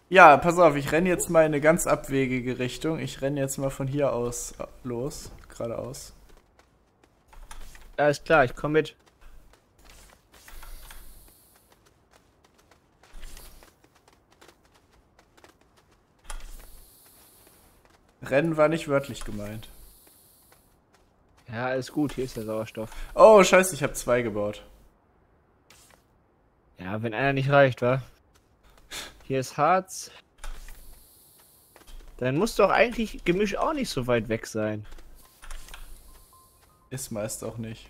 Ja, pass auf, ich renne jetzt mal in eine ganz abwegige Richtung. Ich renne jetzt mal von hier aus los, geradeaus. Alles klar, ich komme mit. Rennen war nicht wörtlich gemeint. Ja, alles gut, hier ist der Sauerstoff. Oh, scheiße, ich habe 2 gebaut. Ja, wenn einer nicht reicht, wa? Hier ist Harz. Dann muss doch eigentlich Gemisch auch nicht so weit weg sein. Ist meist auch nicht.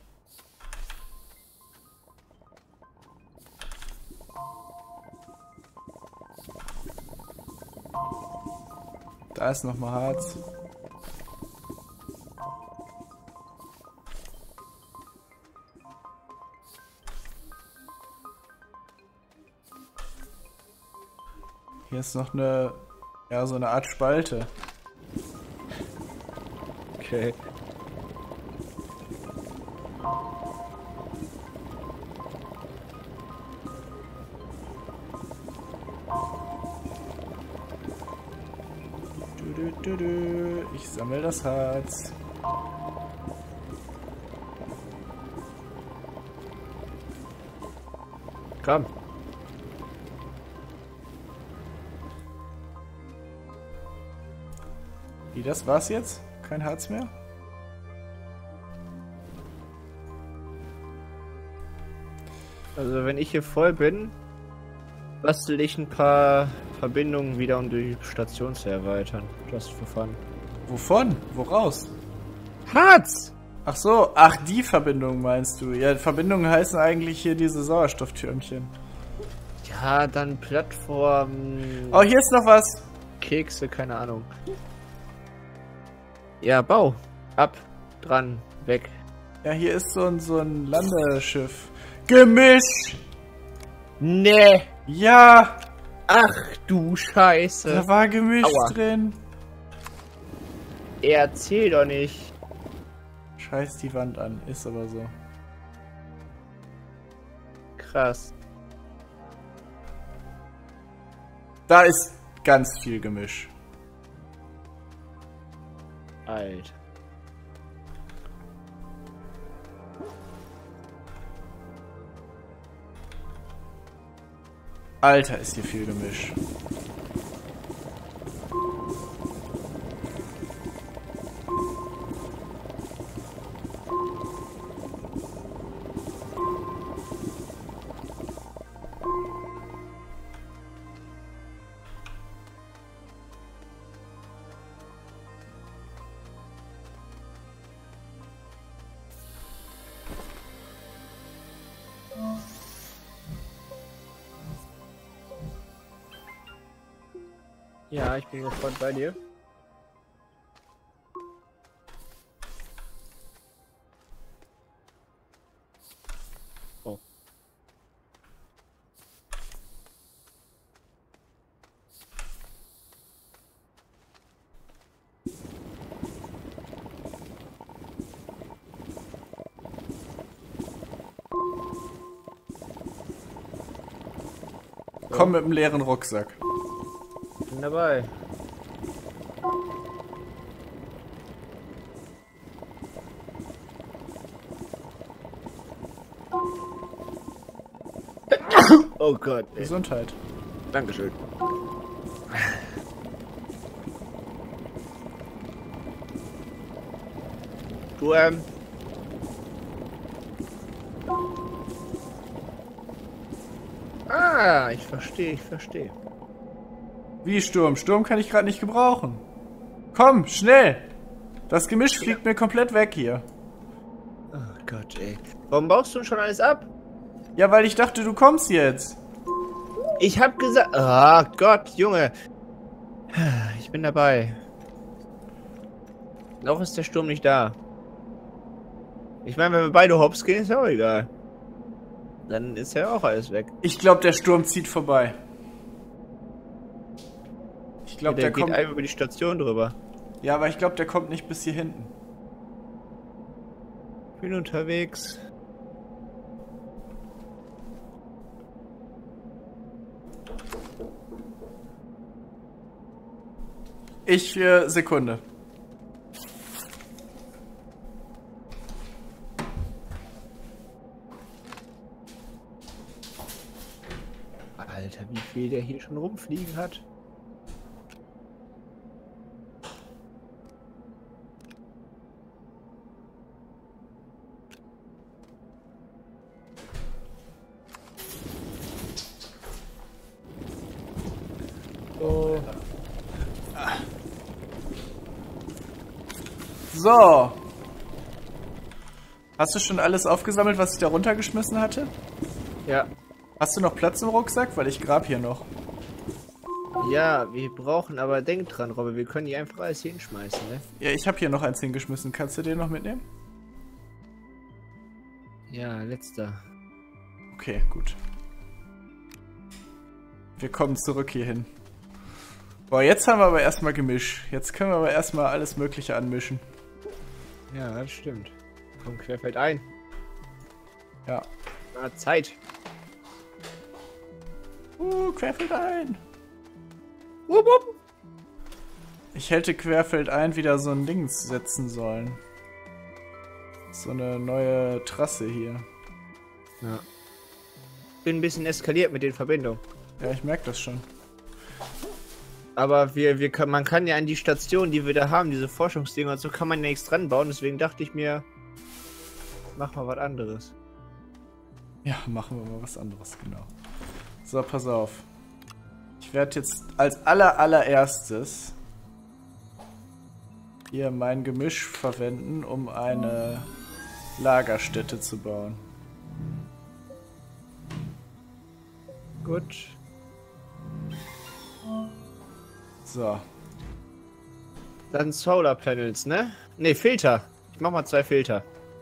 Da ist nochmal Harz. Hier ist noch eine, ja, so eine Art Spalte. Okay. Ich sammle das Harz. Komm. Wie, das war's jetzt? Kein Harz mehr? Also wenn ich hier voll bin, bastel ich ein paar Verbindungen wieder, um die Station zu erweitern. Just for fun. Wovon? Woraus? Harz! Ach so, ach, die Verbindung meinst du. Ja, Verbindungen heißen eigentlich hier diese Sauerstofftürmchen. Ja, dann Plattformen, Oh, hier ist noch was. Kekse, keine Ahnung. Ja, Bau. Ab, dran, weg. Ja, hier ist so ein Landeschiff. Gemisch! Nee. Ja, Ach du Scheiße. da war Gemisch Aua. drin. Erzähl doch nicht. Scheiß die Wand an, ist aber so. Krass. Da ist ganz viel Gemisch. Alter. Alter, ist hier viel Gemisch. Ja, ich bin sofort bei dir. Oh. Komm mit dem leeren Rucksack. Bin dabei. Oh Gott, ey. Gesundheit. Dankeschön. Du, Ah, ich verstehe, ich verstehe. Wie Sturm? Sturm kann ich gerade nicht gebrauchen. Komm, schnell! Das Gemisch fliegt mir komplett weg hier. Oh Gott, ey. Warum baust du schon alles ab? Ja, weil ich dachte, du kommst jetzt. Ich hab gesagt... Oh Gott, Junge. Ich bin dabei. Noch ist der Sturm nicht da. Ich meine, wenn wir beide hops gehen, ist ja auch egal. Dann ist ja auch alles weg. Ich glaube, der Sturm zieht vorbei. Ich glaube, Der der geht kommt... einfach über die Station drüber. Ja, aber ich glaube, der kommt nicht bis hier hinten. Bin unterwegs. Sekunde. Alter, wie viel der hier schon rumfliegen hat. So. So. Hast du schon alles aufgesammelt, was ich da runtergeschmissen hatte? Ja. Hast du noch Platz im Rucksack? Weil ich grab hier noch. Ja, wir brauchen aber, denk dran, Robbe, wir können die einfach alles hier hinschmeißen, ne? Ja, ich habe hier noch eins hingeschmissen. Kannst du den noch mitnehmen? Ja, letzter. Okay, gut. Wir kommen zurück hierhin. Boah, jetzt haben wir aber erstmal Gemisch. Jetzt können wir aber erstmal alles Mögliche anmischen. Ja, das stimmt. Komm, querfeld ein. Ja. Zeit. Querfeldein. Wupp, wupp. Ich hätte Querfeldein wieder so ein Dings setzen sollen. So eine neue Trasse hier. Ja. Bin ein bisschen eskaliert mit den Verbindungen. Ja, ich merke das schon. Aber man kann ja an die Station, die wir da haben, diese Forschungsdinger und so, kann man ja nichts dran bauen. Deswegen dachte ich mir, mach mal was anderes. Ja, machen wir mal was anderes, genau. So, pass auf. Ich werde jetzt als allererstes hier mein Gemisch verwenden, um eine Lagerstätte zu bauen. Gut. So. Dann Solar Panels, ne? Ne, Filter. Ich mach mal 2 Filter.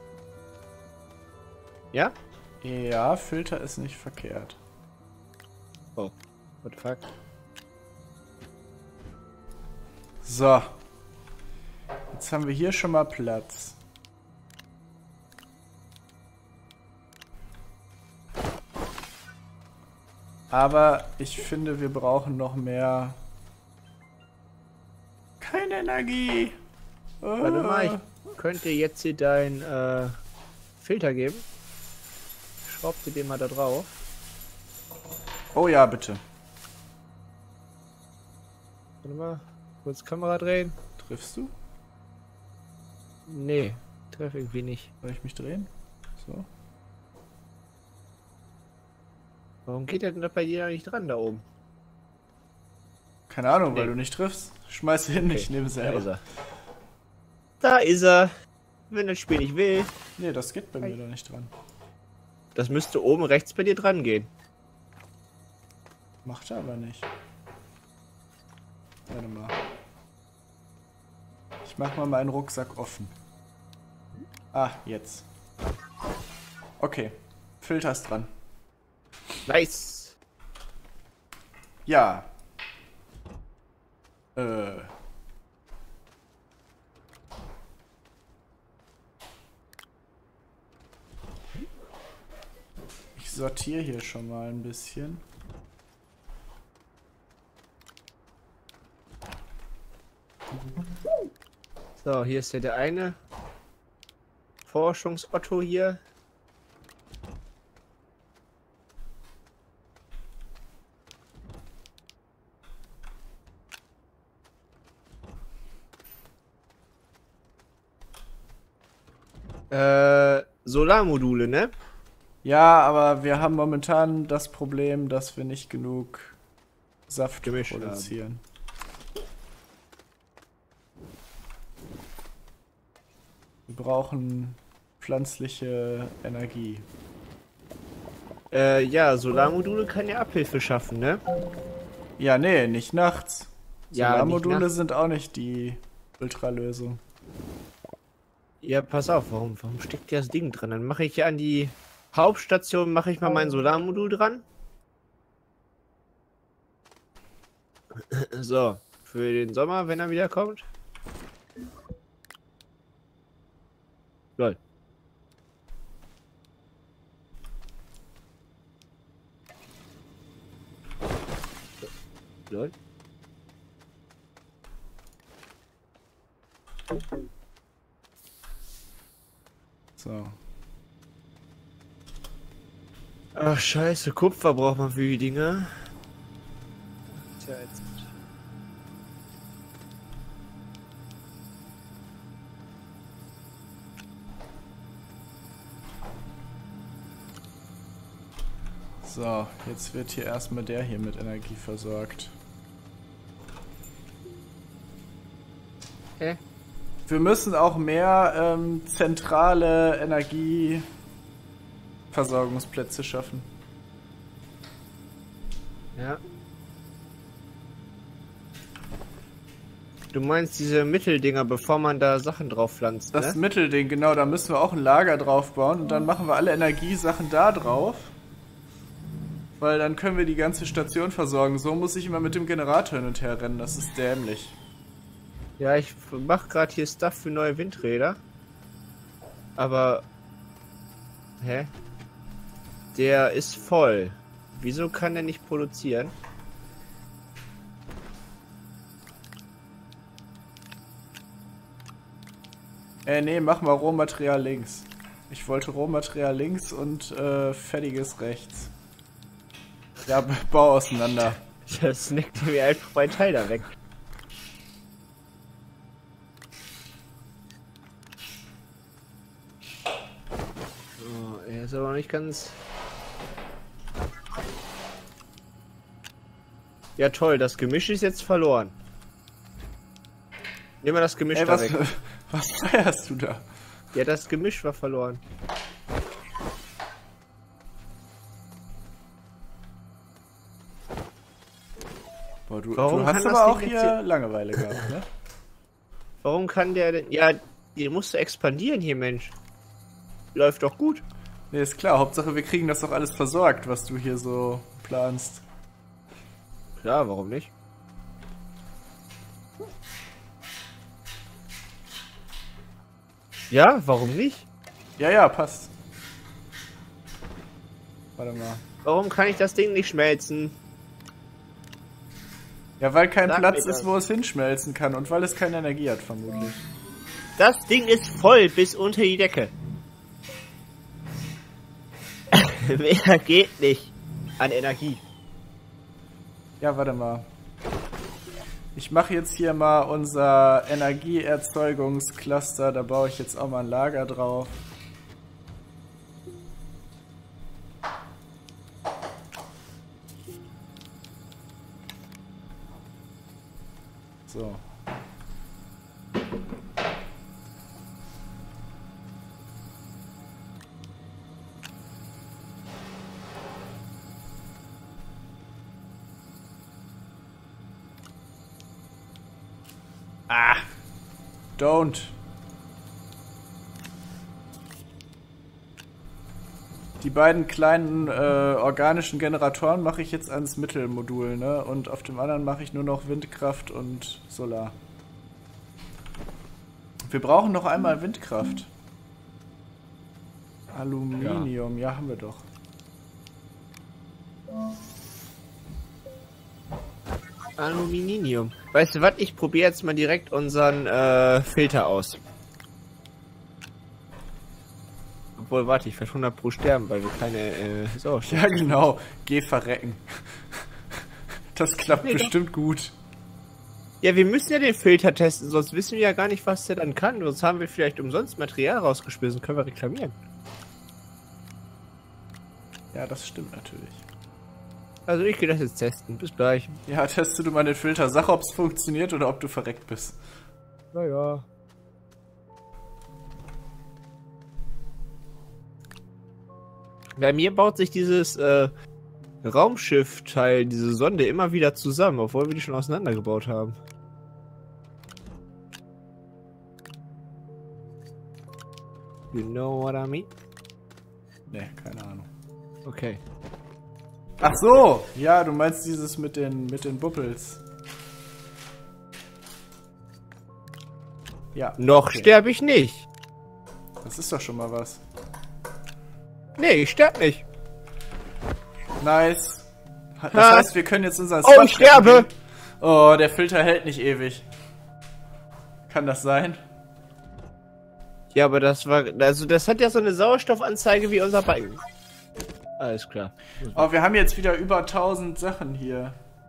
Ja? Ja, Filter ist nicht verkehrt. Oh, what the fuck? So. Jetzt haben wir hier schon mal Platz. Aber ich finde, wir brauchen noch mehr... Keine Energie. Warte mal, ich könnte jetzt hier dein Filter geben. Schraub dir den mal da drauf. Oh ja, bitte. Warte mal, kurz Kamera drehen. Triffst du? Nee, treffe irgendwie nicht. Soll ich mich drehen? So. Warum geht der denn da bei dir nicht dran da oben? Keine Ahnung, Nee. weil du nicht triffst. Schmeiß hin, Okay, ich nehme Da selber. ist er. Da ist er. Wenn das Spiel nicht will. Nee, das geht bei mir da nicht dran. Das müsste oben rechts bei dir dran gehen. Macht er aber nicht. Warte mal. Ich mach mal meinen Rucksack offen. Ah, jetzt. Okay. Filter ist dran. Nice. Ja. Ich sortiere hier schon mal ein bisschen. So, hier ist ja der eine Forschungsotto hier. Solarmodule, ne? Ja, aber wir haben momentan das Problem, dass wir nicht genug Saft Gemisch produzieren. Wir brauchen pflanzliche Energie. Ja, Solarmodule kann ja Abhilfe schaffen, ne? Ja, nee, nicht nachts. Ja, Solarmodule nicht nachts. sind auch nicht die Ultralösung. Ja, pass auf, warum steckt hier das Ding dran? Dann mache ich hier an die Hauptstation, mache ich mal mein Solarmodul dran. So, für den Sommer, wenn er wieder kommt. Lol. Lol. So. Ach scheiße, Kupfer braucht man für die Dinger. Tja, jetzt. So, jetzt wird hier erstmal der hier mit Energie versorgt. Hä? Wir müssen auch mehr zentrale Energieversorgungsplätze schaffen. Ja. Du meinst diese Mitteldinger, bevor man da Sachen drauf pflanzt, ne? Das Mittelding, genau, da müssen wir auch ein Lager drauf bauen und dann machen wir alle Energiesachen da drauf. Weil dann können wir die ganze Station versorgen. So muss ich immer mit dem Generator hin und her rennen, das ist dämlich. Ja, ich mach gerade hier Stuff für neue Windräder. Aber... Hä? Der ist voll. Wieso kann der nicht produzieren? Nee, mach mal Rohmaterial links. Ich wollte Rohmaterial links und fertiges rechts. Ja, bau auseinander. Das snackt mir einfach mein Teil da weg. Oh, er ist aber noch nicht ganz... Ja toll, das Gemisch ist jetzt verloren. Nehmen wir das Gemisch da weg. Was feierst du da? Ja, das Gemisch war verloren. Boah, du Warum hast kann aber das auch Ding hier jetzt Langeweile gehabt, ne? Warum kann der denn... Ja, die musste expandieren hier, Mensch. Läuft doch gut. Ne, ist klar. Hauptsache, wir kriegen das doch alles versorgt, was du hier so planst. Klar, warum nicht? Ja, warum nicht? Ja, ja, passt. Warte mal. Warum kann ich das Ding nicht schmelzen? Ja, weil kein Sag Platz mir ist, das. wo es hinschmelzen kann und weil es keine Energie hat, vermutlich. Das Ding ist voll bis unter die Decke. Mehr geht nicht an Energie. Ja, warte mal. Ich mache jetzt hier mal unser Energieerzeugungscluster. Da baue ich jetzt auch mal ein Lager drauf. So. Ah! Don't! Die beiden kleinen organischen Generatoren mache ich jetzt ans Mittelmodul, ne? Und auf dem anderen mache ich nur noch Windkraft und Solar. Wir brauchen noch einmal Windkraft. Aluminium, ja, haben wir doch. Aluminium. Weißt du was? Ich probiere jetzt mal direkt unseren Filter aus. Obwohl, warte, ich werde 100 pro sterben, weil wir keine Sauerstoff. Ja, genau. Geh verrecken. Das klappt Nee, bestimmt gut. Ja, wir müssen ja den Filter testen, sonst wissen wir ja gar nicht, was der dann kann. Sonst haben wir vielleicht umsonst Material rausgeschmissen, können wir reklamieren. Ja, das stimmt natürlich. Also ich gehe das jetzt testen. Bis gleich. Ja, teste du mal den Filter. Sag, ob es funktioniert oder ob du verreckt bist. Naja. Bei mir baut sich dieses Raumschiff-Teil, diese Sonde, immer wieder zusammen, obwohl wir die schon auseinandergebaut haben. You know what I mean? Ne, keine Ahnung. Okay. Ach so! Ja, du meinst dieses mit den Bubbles. Ja. Noch okay. sterbe ich nicht. Das ist doch schon mal was. Nee, ich sterbe nicht. Nice. Das Ha. heißt, wir können jetzt unseren Oh, ich sterbe! Oh, der Filter hält nicht ewig. Kann das sein? Ja, aber das war, also das hat ja so eine Sauerstoffanzeige wie unser Balken. Alles klar. Oh, wir haben jetzt wieder über 1000 Sachen hier.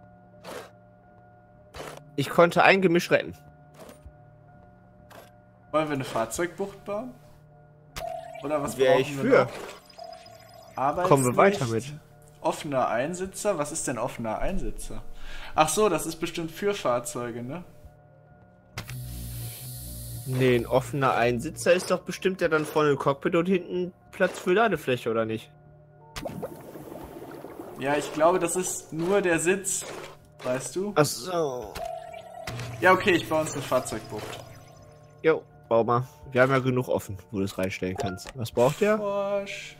Ich konnte ein Gemisch retten. Wollen wir eine Fahrzeugbucht bauen? Oder was Wäre brauchen ich wir für. noch? Arbeitslicht, Kommen wir weiter mit. Offener Einsitzer? Was ist denn offener Einsitzer? Ach so, das ist bestimmt für Fahrzeuge, ne? Nee, ein offener Einsitzer ist doch bestimmt ja dann vorne im Cockpit und hinten Platz für Ladefläche, oder nicht? Ja, ich glaube, das ist nur der Sitz. Weißt du? Ach so. Ja, okay, ich baue uns eine Fahrzeugbucht. Jo, bau mal. Wir haben ja genug offen, wo du es reinstellen kannst. Was braucht der? Porsche.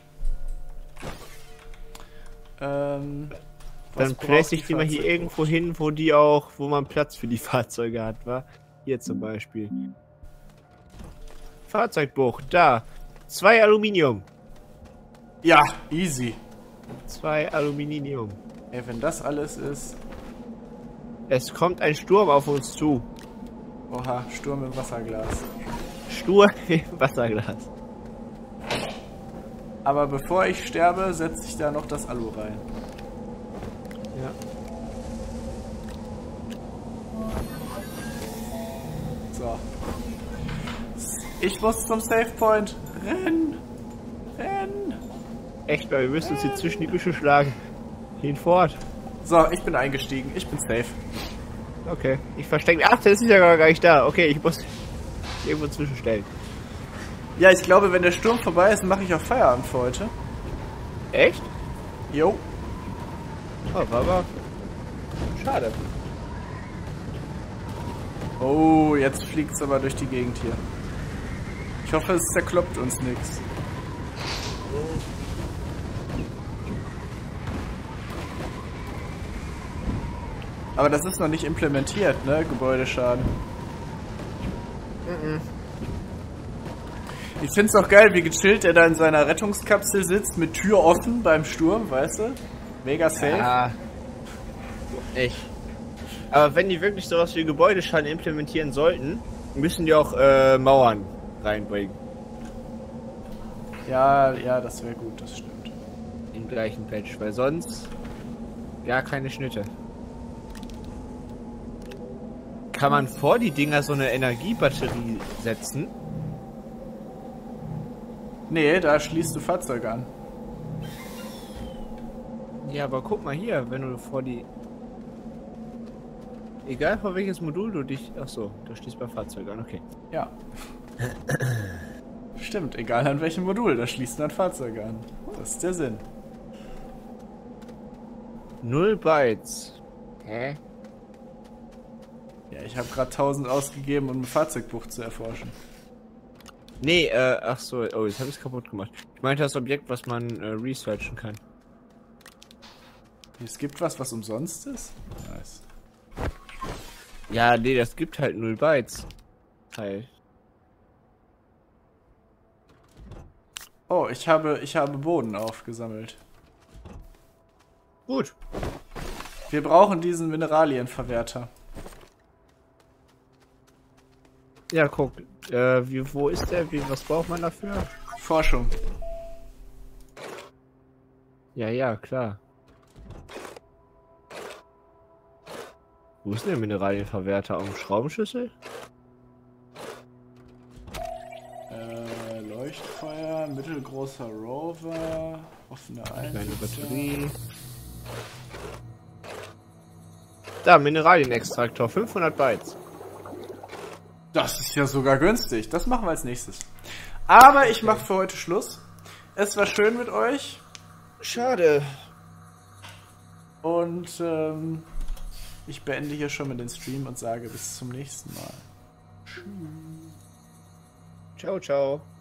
Dann place ich die mal hier irgendwo hin, wo man Platz für die Fahrzeuge hat, wa? Hier zum Beispiel. Fahrzeugbucht, da. 2 Aluminium. Ja, easy. 2 Aluminium. Ey, wenn das alles ist... Es kommt ein Sturm auf uns zu. Oha, Sturm im Wasserglas. Sturm im Wasserglas. Aber bevor ich sterbe, setze ich da noch das Alu rein. Ja. So. Ich muss zum Save Point. Renn! Renn! Echt, weil wir müssen uns hier zwischen die Büsche schlagen. Hinfort. So, ich bin eingestiegen. Ich bin safe. Okay. Ich verstecke mich. Ach, das ist ja gar nicht da. Okay, ich muss irgendwo zwischenstellen. Ja, ich glaube, wenn der Sturm vorbei ist, mache ich auch Feierabend für heute. Echt? Jo. Oh, war aber schade. Oh, jetzt fliegt es aber durch die Gegend hier. Ich hoffe, es zerkloppt uns nichts. Aber das ist noch nicht implementiert, ne? Gebäudeschaden. Ich find's auch geil, wie gechillt er da in seiner Rettungskapsel sitzt, mit Tür offen beim Sturm, weißt du? Mega safe. Ja. Echt. Aber wenn die wirklich sowas wie Gebäudeschaden implementieren sollten, müssen die auch Mauern reinbringen. Ja, ja, das wäre gut, das stimmt. Im gleichen Patch, weil sonst gar keine Schnitte. Kann man vor die Dinger so eine Energiebatterie setzen? Nee, da schließt du Fahrzeuge an. Ja, aber guck mal hier, wenn du vor die... Egal vor welches Modul du dich... Achso, du schließt bei Fahrzeugen an, okay. Ja. Stimmt, egal an welchem Modul, da schließt man Fahrzeuge an. Das ist der Sinn. 0 Bytes. Hä? Ja, ich habe gerade 1000 ausgegeben, um eine Fahrzeugbucht zu erforschen. Nee, ach so, oh, jetzt habe ich es kaputt gemacht. Ich meinte das Objekt, was man researchen kann. Es gibt was umsonst ist? Nice. Ja, nee, das gibt halt 0 Bytes. Halt. Oh, ich habe Boden aufgesammelt. Gut. Wir brauchen diesen Mineralienverwerter. Ja, guck. Wo ist der? Was braucht man dafür? Forschung. Ja, ja, klar. Wo ist denn der Mineralienverwerter? Am Schraubenschlüssel? Leuchtfeuer, mittelgroßer Rover, offene Kleine Einsitzer. Batterie. Da, Mineralienextraktor, 500 Bytes. Das ist ja sogar günstig. Das machen wir als nächstes. Aber ich mache für heute Schluss. Es war schön mit euch. Schade. Und ich beende hier schon mal den Stream und sage bis zum nächsten Mal. Ciao, ciao.